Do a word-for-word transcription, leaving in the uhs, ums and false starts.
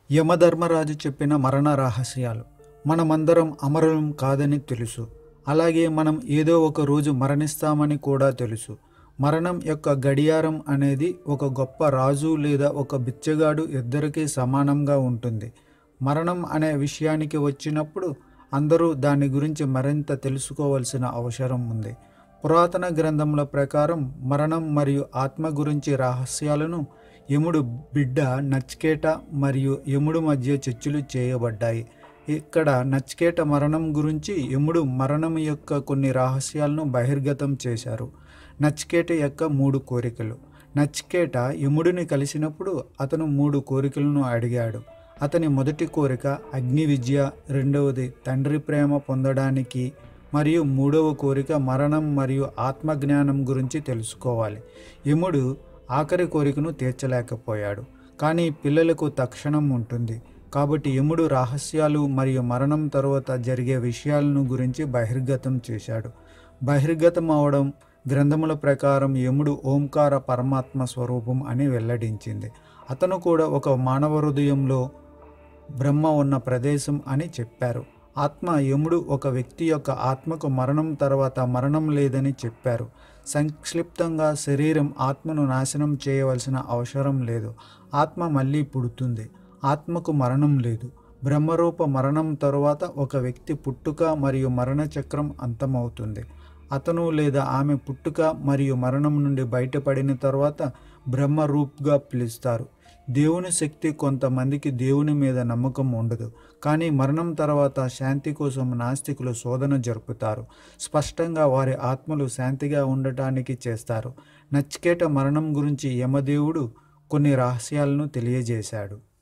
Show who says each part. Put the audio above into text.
Speaker 1: యమధర్మరాజు చెప్పిన మరణ రహస్యాలు. మనమందరం అమరులం కాదని తెలుసు. అలాగే మనం ఏదో ఒక రోజు మరణిస్తామని కూడా తెలుసు. మరణం యొక్క గడియారం అనేది ఒక గొప్ప రాజు లేదా ఒక బిచ్చగాడు ఇద్దరికీ సమానంగా ఉంటుంది. మరణం అనే విషయానికి వచ్చినప్పుడు అందరూ దాని గురించి మరింత తెలుసుకోవాల్సిన అవసరం ఉంది. పురాతన గ్రంథముల ప్రకారం మరణం మరియు ఆత్మ గురించి రహస్యాలను యముడు బిడ్డ నచికేట మరియు యముడు మధ్య చర్చలు చేయబడ్డాయి. ఇక్కడ నచికేట మరణం గురించి యముడు మరణం యొక్క కొన్ని రహస్యాలను బహిర్గతం చేశారు. నచికేట యొక్క మూడు కోరికలు. నచికేట యముడిని కలిసినప్పుడు అతను మూడు కోరికలను అడిగాడు. అతని మొదటి కోరిక అగ్ని విద్య, రెండవది తండ్రి ప్రేమ పొందడానికి, మరియు మూడవ కోరిక మరణం మరియు ఆత్మజ్ఞానం గురించి తెలుసుకోవాలి. యముడు ఆఖరి కోరికను తీర్చలేకపోయాడు, కానీ పిల్లలకు తక్షణం ఉంటుంది. కాబట్టి యముడు రహస్యాలు మరియు మరణం తరువాత జరిగే విషయాలను గురించి బహిర్గతం చేశాడు. బహిర్గతం అవడం గ్రంథముల ప్రకారం యముడు ఓంకార పరమాత్మ స్వరూపం అని వెల్లడించింది. అతను కూడా ఒక మానవ హృదయంలో బ్రహ్మ ఉన్న ప్రదేశం అని చెప్పారు. ఆత్మ యముడు ఒక వ్యక్తి యొక్క ఆత్మకు మరణం తర్వాత మరణం లేదని చెప్పారు. సంక్షిప్తంగా శరీరం ఆత్మను నాశనం చేయవలసిన అవసరం లేదు. ఆత్మ మళ్ళీ పుడుతుంది. ఆత్మకు మరణం లేదు. బ్రహ్మరూప మరణం తరువాత ఒక వ్యక్తి పుట్టుక మరియు మరణ చక్రం అంతమవుతుంది. అతను లేదా ఆమె పుట్టుక మరియు మరణం నుండి బయటపడిన తర్వాత బ్రహ్మరూప్గా పిలుస్తారు. దేవుని శక్తి కొంతమందికి దేవుని మీద నమ్మకం ఉండదు, కానీ మరణం తర్వాత శాంతి కోసం నాస్తికులు శోధన జరుపుతారు. స్పష్టంగా వారి ఆత్మలు శాంతిగా ఉండటానికి చేస్తారు. నచికేట మరణం గురించి యమదేవుడు కొన్ని రహస్యాలను తెలియజేశాడు.